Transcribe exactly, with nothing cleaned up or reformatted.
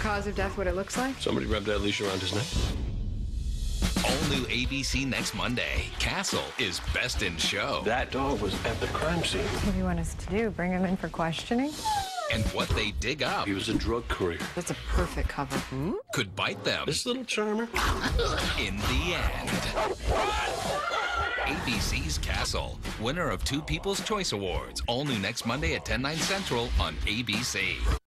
cause of death what it looks like? Somebody rubbed that leash around his neck. All new A B C next Monday. Castle is Best in Show. That dog was at the crime scene. What do you want us to do? Bring him in for questioning? And what they dig up He was a drug courier. That's a perfect cover. Hmm? could bite them This little charmer. in the end. A B C's Castle, winner of two People's Choice Awards. All new next Monday at ten, nine central on A B C.